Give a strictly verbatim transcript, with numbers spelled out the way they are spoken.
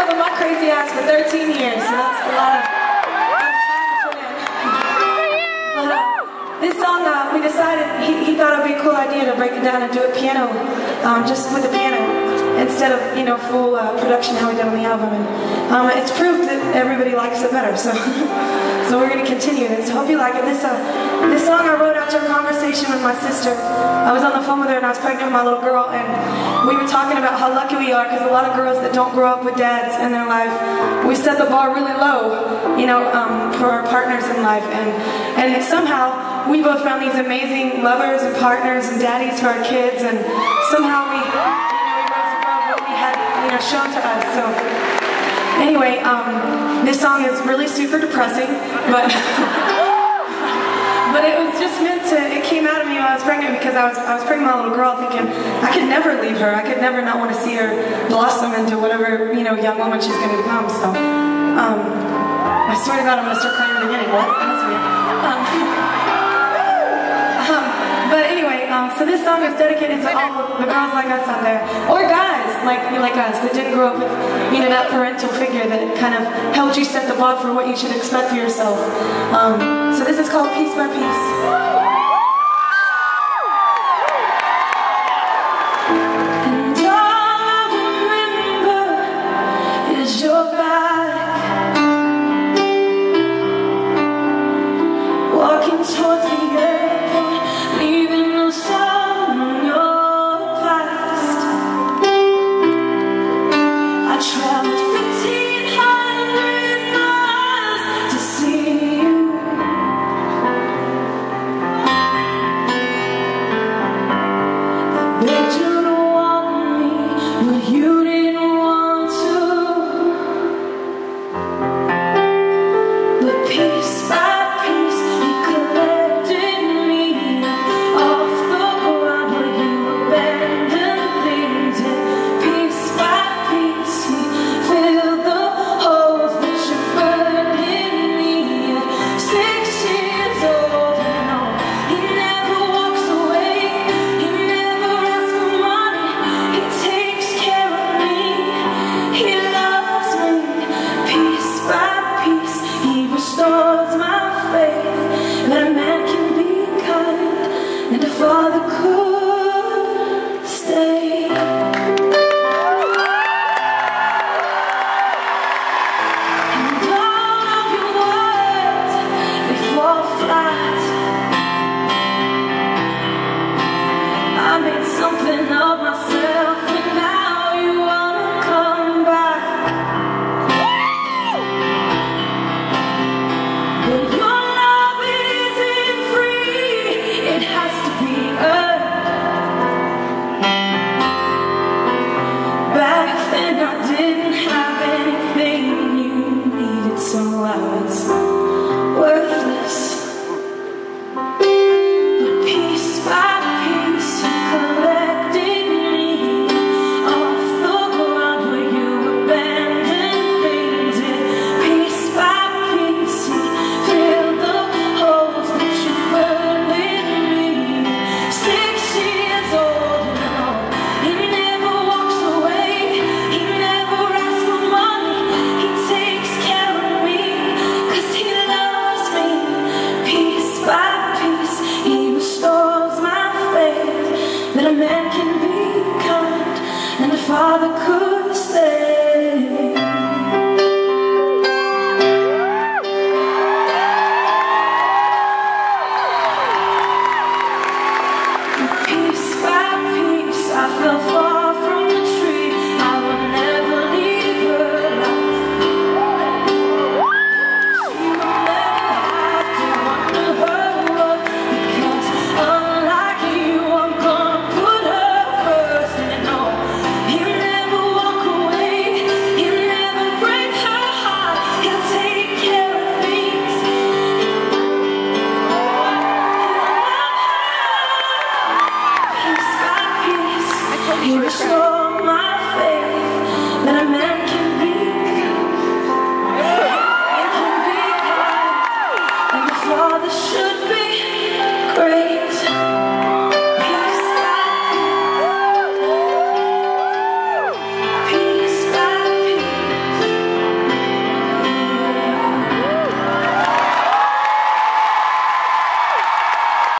up with my crazy ass for thirteen years, so that's a lot of, lot of time to put in. But, uh, this song, uh, we decided, he, he thought it would be a cool idea to break it down and do it piano, um, just with the piano, instead of, you know, full uh, production how we did on the album. And um, it's proved that everybody likes it better, so so we're going to continue this. Hope you like it. This, uh, this song I wrote after a conversation with my sister. I was on the phone with her and I was pregnant with my little girl, and we were talking about how lucky we are, because a lot of girls that don't grow up with dads in their life, we set the bar really low, you know, um, for our partners in life. And, and somehow we both found these amazing lovers and partners and daddies for our kids, and somehow we, you know, we rose above what we had, you know, shown to us. So anyway, um, this song is really super depressing, but but it was just meant to, it came out of me when I was pregnant, because I was I was pregnant with my little girl, thinking I could never leave her. I could never not want to see her blossom into whatever, you know, young woman she's going to become. So um, I swear to God, I'm going to start crying at the beginning. What? That's weird. Um, um, but anyway, um, so this song is dedicated to all the girls like us out there, or guys like like us that didn't grow up with, you know, that parental figure that kind of helped you set the bar for what you should expect for yourself. Um, so this is called Piece by Piece. And all I remember is your back, walking towards the airport, leaving no sign on your past. I traveled fifteen hundred miles to see you. I begged you to want me, but you didn't want to. But piece by piece, you collected me off the ground where you abandoned things. And piece by piece, you filled the holes that you burned in me. At six years old, you know, he never walks away, he never asks for money, he takes care of me, he loves me. Piece by piece, he restores my faith that a man can be kind and a father could stay. And all of your words, they fall flat. I made something of myself, and now you wanna come back. But your love isn't free, it has to be earned. Back then I didn't have anything you needed, so I was worthless. But piece by piece, you collected me off the ground where you abandoned things. And piece by piece, you filled the holes that you burned in me. Six years old now, he never walks away, he never asks for money, he takes care of me, 'cause he loves me. Piece by piece, he restores my faith that a man can be kind and a father could stay. Piece by piece, I fell far from the tree. I would never leave her life. She will never have to wonder her worth, because unlike you, I'm gonna put her first. And no, he'll never walk away, he'll never break her heart, he'll take care of things. Piece by piece, he restores